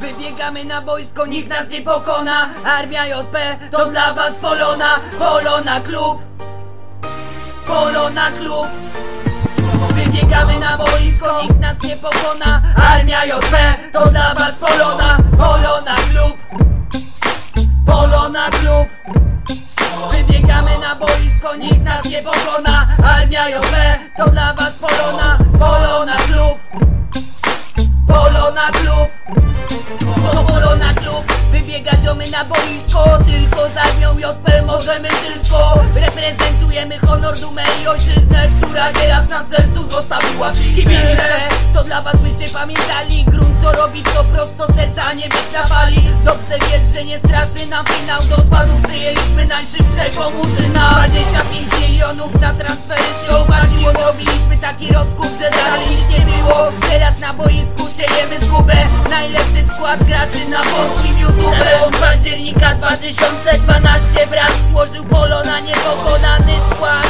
Wybiegamy na boisko, nikt nas nie pokona. Armia JP to dla was Polona. Polona klub, Polona klub. Wybiegamy na boisko, nikt nas nie pokona. Armia JP to dla was Polona. Polona klub, Polona klub. Wybiegamy na boisko, nikt nas nie pokona. Armia JP to dla was Polona. Polona klub, Polona klub. Polona klub. Wybiega ziomy na boisko, tylko z armią JP możemy wszystko. Reprezentujemy honor, dumę i ojczyznę, która teraz na sercu zostawiła kibice. To dla was byście pamiętali, grunt to robi to prosto serca, a nie wiesz na fali. Dobrze wiesz, że nie straszy nam finał. Do składu przyjęliśmy najszybszego Murzyna. 25 milionów na transfery się opłaciło. Zrobiliśmy taki rozkup, że dalej nic nie było. Teraz na boisku siejemy zgubę. Najlepszy skład graczy na polskim YouTube. Przełom października 2012 brat złożył Polona niepokonany skład.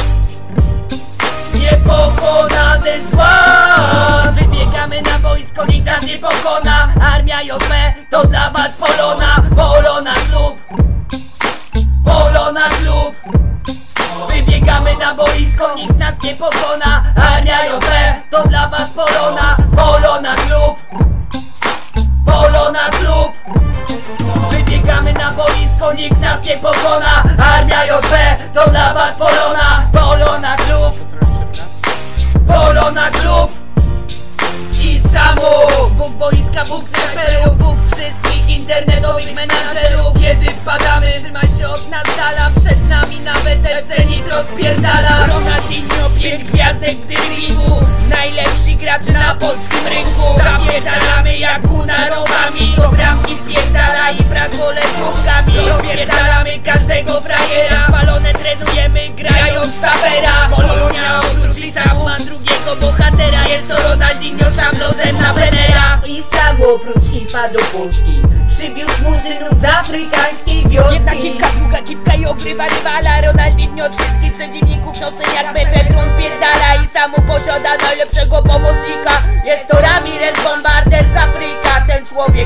Niepokonany skład. Wybiegamy na boisko, nikt nas nie pokona. Armia JP to dla was Polona. Polona klub, Polona klub. Wybiegamy na boisko, nikt nas nie pokona. Armia JP to dla was Polona. Polona klub, Polona klub. Wybiegamy na boisko, nikt nas nie pokona. Armia JP to dla was Polona. Polona klub, Polona klub. I samo Bóg boiska, Bóg snajperów, Bóg wszystkich internetowych menadżerów. Kiedy wpadamy, trzymaj się od nas dala. Przed nami nawet Zenit rozpierdala. Ronaldinho, 5 gwiazdek w driblingu. Najlepsi gracze na polskim rynku. Zapierdalamy jak kunarowami. Do bramki wpierdala i brakole słupkami. Rozpierdalamy każdego frajera. Spalone trenujemy grając sapera. Polonia oprócz Lisamu ma drugiego bohatera. Jest to Ronaldinho sam lozem na Venera. I sam oprócz hipa do Polski przywiózł murzynów z afrykańskiej wioski. Jedna kilka, druga kiwka i ogrywa rywala. Ronaldinho wszystkich przeciwników nocen jak Mefedron pierdala. I samu posiada najlepszego pomocnika. Jest to Ramirez, bombarder z Afryka. Ten człowiek